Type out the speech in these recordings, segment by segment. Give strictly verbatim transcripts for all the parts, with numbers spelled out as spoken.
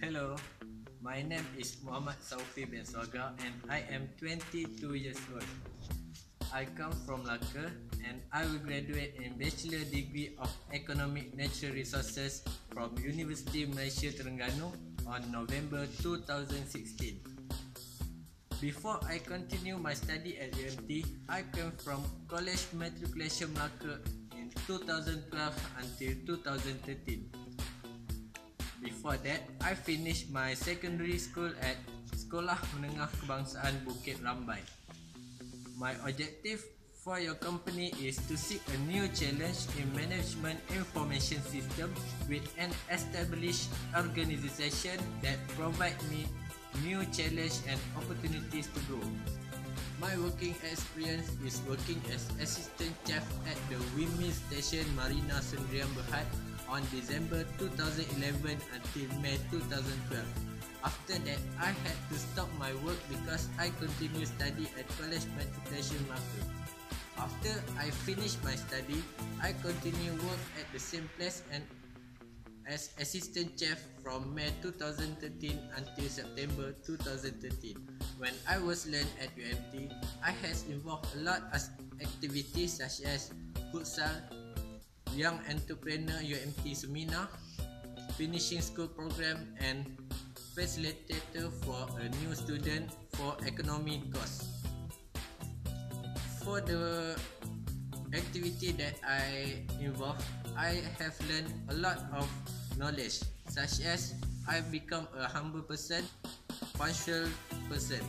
Hello, my name is Muhammad Saufi bin Swaga and I am twenty-two years old. I come from Melaka and I will graduate in Bachelor Degree of Economic Natural Resources from University Malaysia Terengganu on November two thousand sixteen. Before I continue my study at U M T, I came from College Matriculation Melaka in two thousand twelve until two thousand thirteen. Before that, I finished my secondary school at Sekolah Menengah Kebangsaan Bukit Rambai. My objective for your company is to seek a new challenge in management information system with an established organization that provide me new challenge and opportunities to grow. My working experience is working as assistant chef at the Windmill Station Marina Sdn Bhd on December two thousand eleven until May two thousand twelve. After that, I had to stop my work because I continue study at College Matriculation Melaka. After I finished my study, I continue work at the same place and as assistant chef from May two thousand thirteen until September two thousand thirteen. When I was learned at U M T, I has involved a lot of activities such as futsal, Young Entrepreneur U M T Seminar, finishing school program, and facilitator for a new student for economy course. For the activity that I involved, I have learned a lot of knowledge, such as I've become a humble person, punctual person.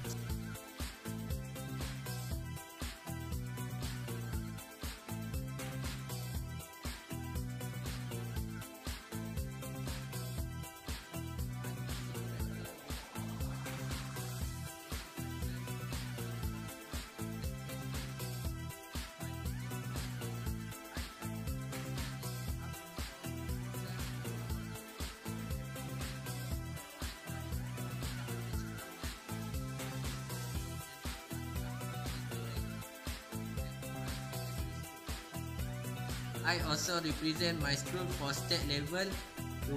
I also represent my school for state level to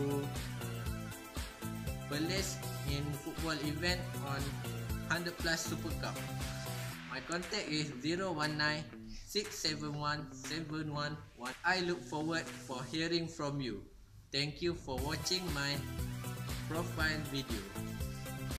place in football event on one hundred plus Super Cup. My contact is zero one nine six seven one seven one one. I look forward for hearing from you. Thank you for watching my profile video.